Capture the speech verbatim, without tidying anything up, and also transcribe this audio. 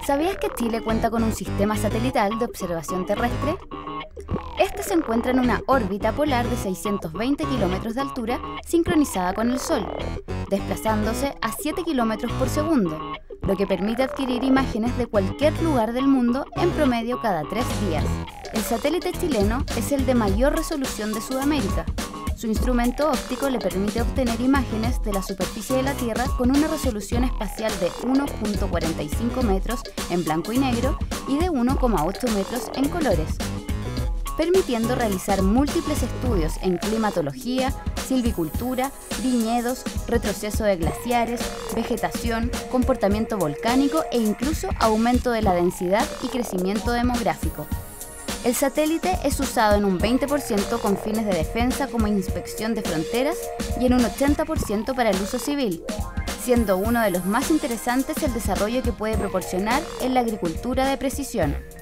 ¿Sabías que Chile cuenta con un sistema satelital de observación terrestre? Este se encuentra en una órbita polar de seiscientos veinte kilómetros de altura sincronizada con el Sol, desplazándose a siete kilómetros por segundo, lo que permite adquirir imágenes de cualquier lugar del mundo en promedio cada tres días. El satélite chileno es el de mayor resolución de Sudamérica. Su instrumento óptico le permite obtener imágenes de la superficie de la Tierra con una resolución espacial de uno punto cuarenta y cinco metros en blanco y negro y de uno coma ocho metros en colores, permitiendo realizar múltiples estudios en climatología, silvicultura, viñedos, retroceso de glaciares, vegetación, comportamiento volcánico e incluso aumento de la densidad y crecimiento demográfico. El satélite es usado en un veinte por ciento con fines de defensa como inspección de fronteras y en un ochenta por ciento para el uso civil, siendo uno de los más interesantes el desarrollo que puede proporcionar en la agricultura de precisión.